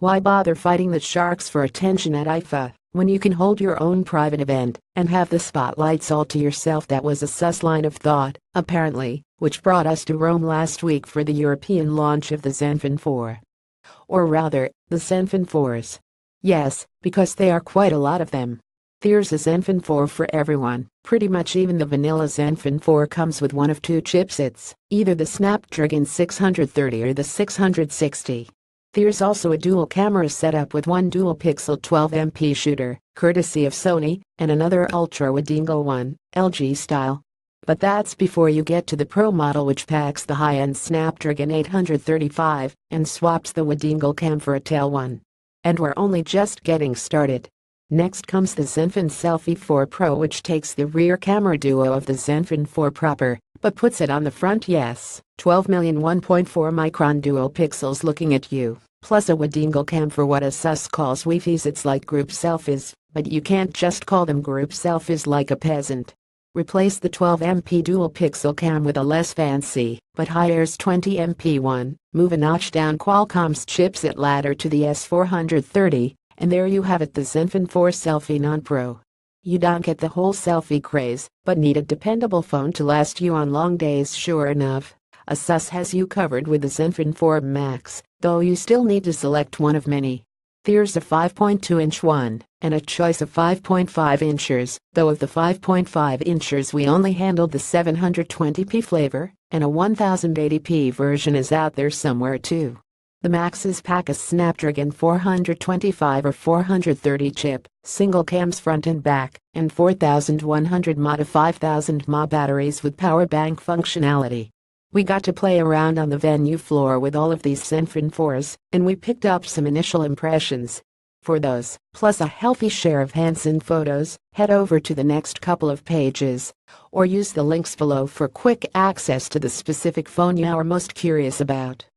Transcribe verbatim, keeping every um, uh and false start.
Why bother fighting the sharks for attention at I F A when you can hold your own private event and have the spotlights all to yourself? That was a sus line of thought, apparently, which brought us to Rome last week for the European launch of the Zenfone four. Or rather, the Zenfone fours. Yes, because there are quite a lot of them. There's a Zenfone four for everyone. Pretty much even the vanilla Zenfone four comes with one of two chipsets, either the Snapdragon six thirty or the six sixty. There's also a dual camera setup with one dual-pixel twelve megapixel shooter, courtesy of Sony, and another ultra-wide-angle one, L G style. But that's before you get to the Pro model, which packs the high-end Snapdragon eight thirty-five and swaps the wide-angle cam for a tail one. And we're only just getting started. Next comes the Zenfone Selfie four Pro, which takes the rear camera duo of the Zenfone four proper, but puts it on the front. Yes, twelve million one point four micron dual pixels looking at you, plus a wide-angle cam for what a sus calls wifis. It's like group selfies, but you can't just call them group selfies like a peasant. Replace the twelve megapixel dual pixel cam with a less fancy but higher twenty megapixel one, move a notch down Qualcomm's chipset ladder to the S four thirty, and there you have it, the Zenfone four Selfie Non-Pro. You don't get the whole selfie craze, but need a dependable phone to last you on long days. Sure enough, Asus has you covered with the Zenfone four Max, though you still need to select one of many. There's a five point two inch one, and a choice of five point five inches, though of the five point five inches we only handled the seven twenty p flavor, and a ten eighty p version is out there somewhere too. The Maxes pack a Snapdragon four twenty-five or four thirty chip, single cams front and back, and four thousand one hundred milliamp hour to five thousand milliamp hour batteries with power bank functionality. We got to play around on the venue floor with all of these Zenfone fours, and we picked up some initial impressions. For those, plus a healthy share of hands-on photos, head over to the next couple of pages, or use the links below for quick access to the specific phone you are most curious about.